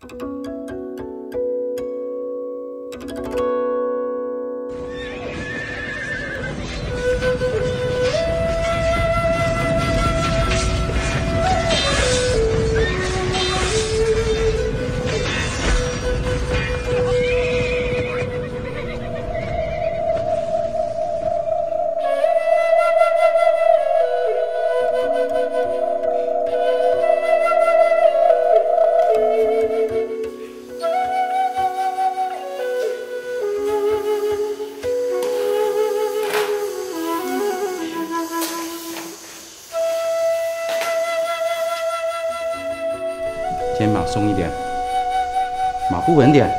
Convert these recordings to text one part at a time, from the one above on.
肩膀松一点，马步稳点，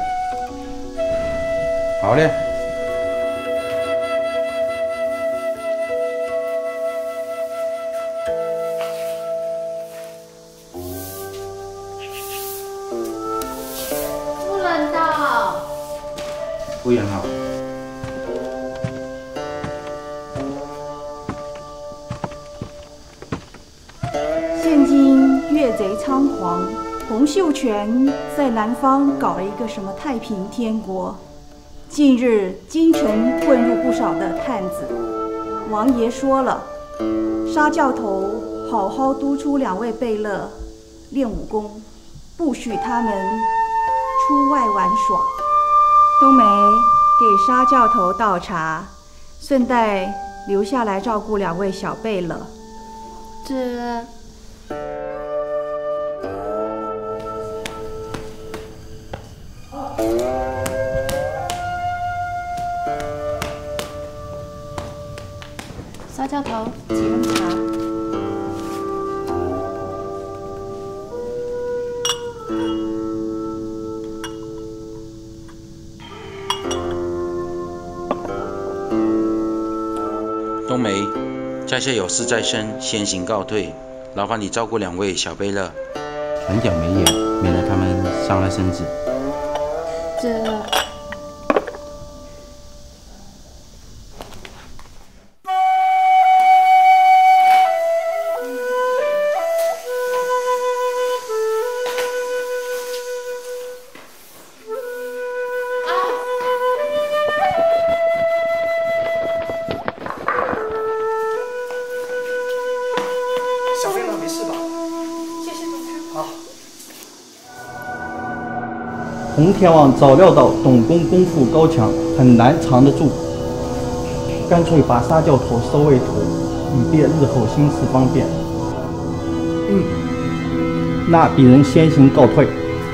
好嘞。 夫人到。 服务员好。 现今越贼猖狂。洪秀全在南方搞了一个什么太平天国，近日京城混入不少的探子。王爷说了，沙教头好好督促2位贝勒练武功，不许他们出外玩耍。冬梅给沙教头倒茶，顺带留下来照顾2位小贝勒。 这。沙教头，几温茶。 冬梅，在下有事在身，先行告退，劳烦你照顾2位小贝勒，传讲没眼，免得他们伤了身子。 这。 洪天王早料到董公功夫高强，很难藏得住，干脆把沙教头收为徒，以便日后行事方便。那鄙人先行告退。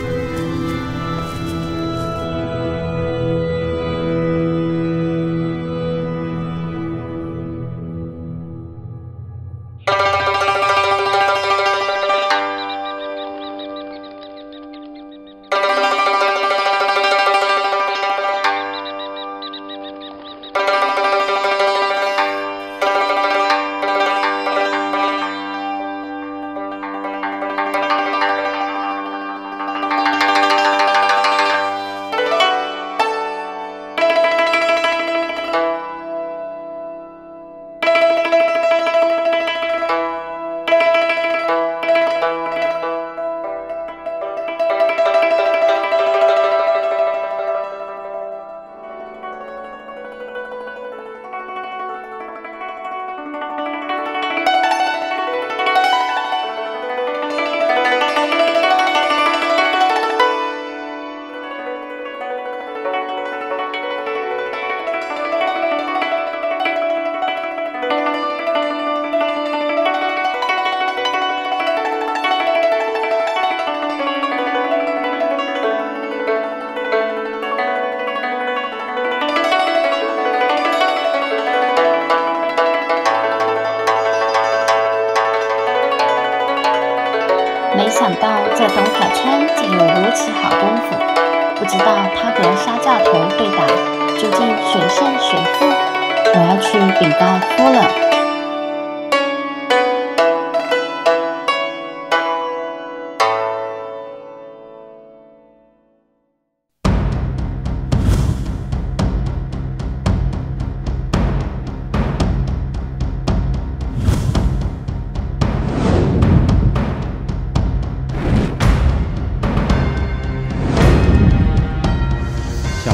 没想到这董海川竟有如此好功夫，不知道他和沙教头对打究竟谁胜谁负？我要去禀告夫了。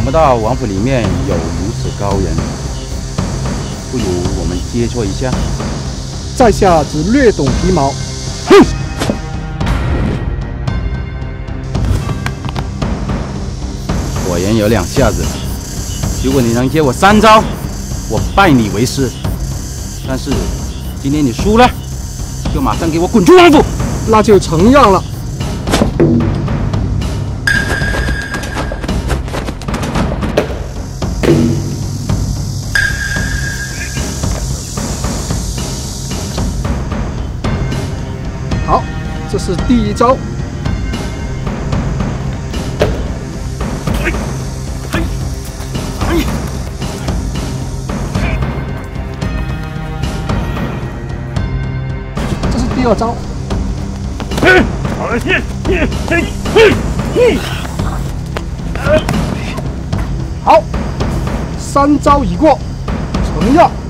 不到王府里面有如此高人，不如我们切磋一下。 在下只略懂皮毛。 哼！果然有两下子。如果你能接我3招，我拜你为师。但是今天你输了，就马上给我滚出王府。 那就成样了。好，这是第一招。这是第二招。好，3招已过，成样。